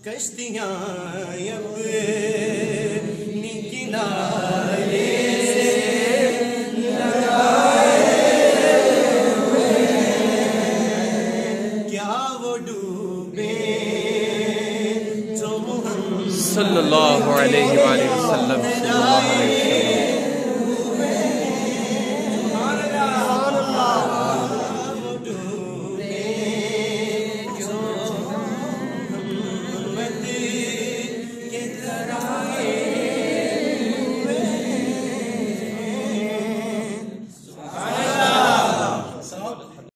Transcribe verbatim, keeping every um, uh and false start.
کشتیاں اپنی کنارے سے لگائے ہوئے، کیا وہ ڈوبے جو محمد صلی اللہ علیہ وآلہ وسلم.